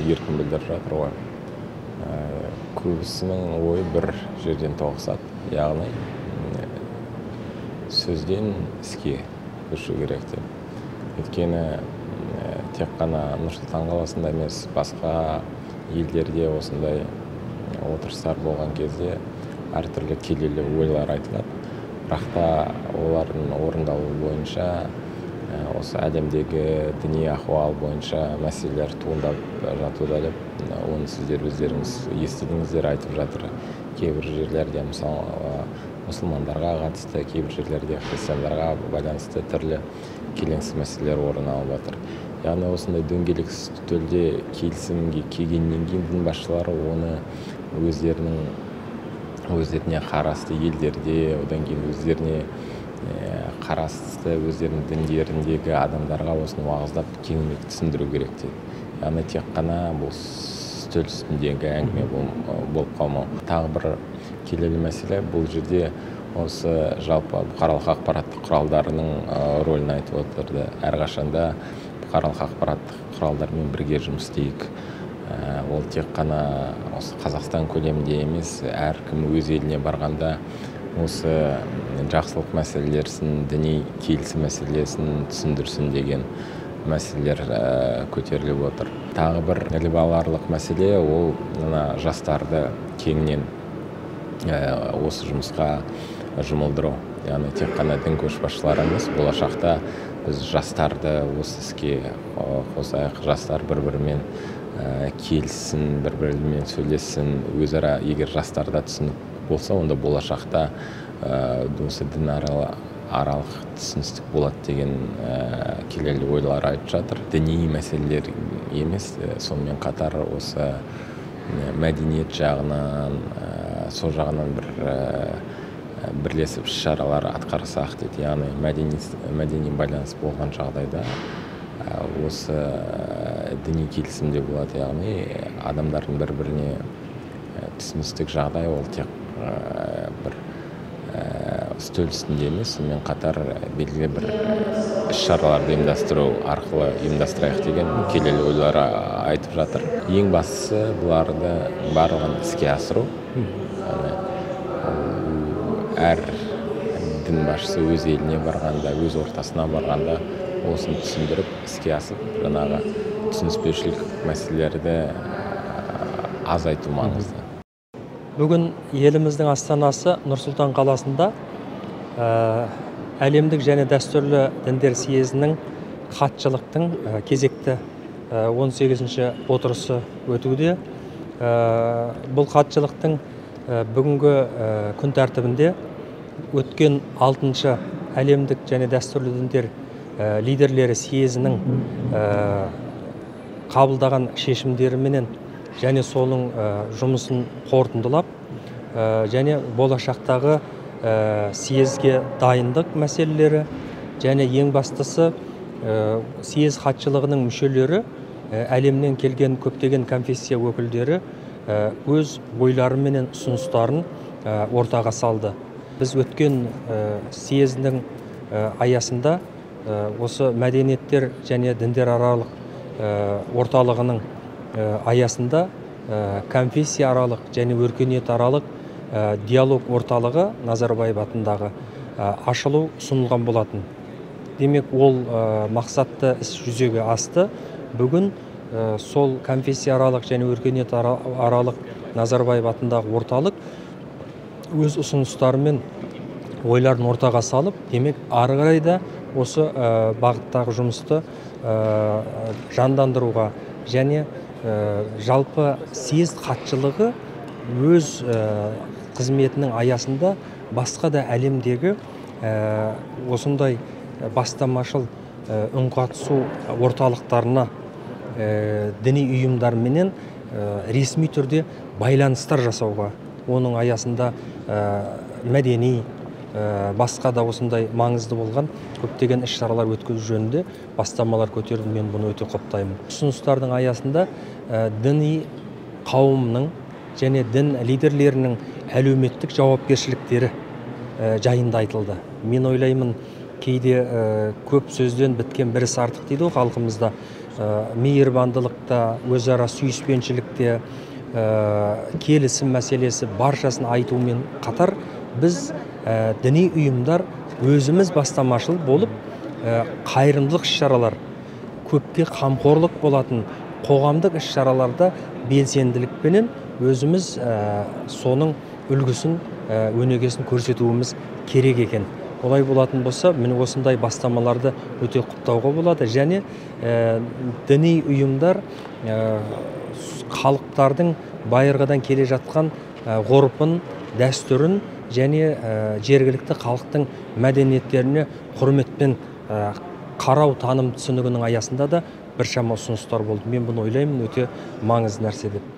еркін білдіріп жатыр ғой. Көбісінің ойы бір жерден тоғысады, яғни сөзден іске көшу керек деп. Өйткені тек қана Нұр-Сұлтан қаласында емес, басқа елдерде осындай отырыстар болған кезде әртүрлі келелі ойлар айтылады. Бірақ та олардың орындалуы бойынша осы әлемдегі діни ахуал бойынша мәселелер туындап жатуда деп, оны сіздер өздеріңіз естідіңіздер, айтып жатыр. Кейбір жерлерде мысалы мұсылмандарға қатысты, кейбір жерлерде христиандарға байланысты түрлі келеңсіз мәселелер орын алып жатыр. Яғни осындай дөңгелек үстелде келісімге келгеннен кейін дін басшылары оны өздеріне қарасты елдерде, одан кейін өздеріне қарасты өздерінің діндеріндегі адамдарға осыны уағыздап кеңірек түсіндіру керек дейді. Яғни тек қана бұл үстел үстіндегі әңгіме болып қалмау. Тағы бір келелі мәселе бұл жерде осы жалпы бұқаралық ақпараттық құралдарының рөлін айтып отырды. Әрқашанда бұқаралық ақпараттық құралдармен бірге жұмыс істейік. Ол тек қана осы Қазақстан көлемінде емес, әркім өз еліне барғанда осы жақсылық мәселелерін, діни келісім мәселесін түсіндірсін деген мәселелер көтеріліп отыр. Тағы бір рибаларлық мәселе ол жастарды кеңінен осы жұмысқа жұмылдыру. Яғни тек қана дін көшбасшылары емес, болашақта біз жастарды осы іске қосайық, жастар бір-бірімен келіссін, бір-бірімен сөйлессін. Өзара егер жастарда түсінік болса, онда болашақта осы дін аралық түсіністік болады деген келелі ойлар айтып жатыр. Діни мәселелер емес, сонымен қатар осы мәдениет жағынан, сол жағынан бірлесіп шаралар атқарсақ дейді. Яғни мәдени байланыс болған жағдайда осы діни келісімде болады. Яғни адамдардың бір-біріне түсіністік жағдай ол тек бір үстел үстінде емес, сонымен қатар белгілі бір іс-шараларды ұйымдастыру арқылы ұйымдастырайық деген келелі ойлар айтып жатыр. Ең бастысы бұларды барлығын іске асыру. Әр дін басшысы өз еліне барғанда, өз ортасына барғанда осыны түсіндіріп, іске асып, жаңағы түсініспеушілік мәселелерді азайту маңызды. Бүгін еліміздің астанасы Нұр-Сұлтан қаласында әлемдік және дәстүрлі діндер съезінің хатшылықтың кезекті 18-ші отырысы өтуде. Бұл хатшылықтың бүгінгі күн тәртібінде өткен 6-шы әлемдік және дәстүрлі діндер лидерлері съезінің қабылдаған шешімдеріменен және соның жұмысын қорытындылап, және болашақтағы съезге дайындық мәселелері, және ең бастысы съез хатшылығының мүшелері, әлемнен келген көптеген конфессия өкілдері өз ойлары менен ұсыныстарын ортаға салды. Біз өткен съездің аясында осы мәдениеттер және діндер аралық орталығының аясында конфессия аралық және өркениет аралық диалог орталығы Назарбаев атындағы ашылу ұсынылған болатын. Демек, ол мақсатты іс жүзеге асты. Бүгін сол конфессия аралық және өркениет аралық Назарбаев атындағы орталық өз ұсыныстары мен ойларын ортаға салып, демек, ары қарай да осы бағыттағы жұмысты жандандыруға және жалпы съез хатшылығы өз қызметінің аясында басқа да әлемдегі осындай бастамашыл үнқатысу орталықтарына діни ұйымдарменен ресми түрде байланыстар жасауға, оның аясында мәдени басқа да осындай маңызды болған көптеген іс-шаралар өткізу жөнінде бастамалар көтерді. Мен бұны өте құптаймын. Ұсыныстардың аясында діни қауымның және дін лидерлерінің әлеуметтік жауапкершіліктері жайында айтылды. Мен ойлаймын, кейде көп сөзден біткен бір іс артық дейді ғой халқымызда. мейірбандылықта, өзара сүйіспеншілікте, келісім мәселесі баршасын айтумен қатар біз діни ұйымдар өзіміз бастамашыл болып қайырымдылық іс-шаралар, көпке қамқорлық болатын қоғамдық іс-шараларда белсенділікпенен өзіміз соның үлгісін, өнегесін көрсетуіміз керек екен. Олай болатын болса, міне осындай бастамаларды өте құптауға болады. Және діни ұйымдар халықтардың байырғыдан келе жатқан ғұрпын, дәстүрін және жергілікті халықтың мәдениеттеріне құрметпен қарау таным түсінігінің аясында да біршама ұсыныстар болды. Мен бұны ойлаймын өте маңызды нәрсе деп.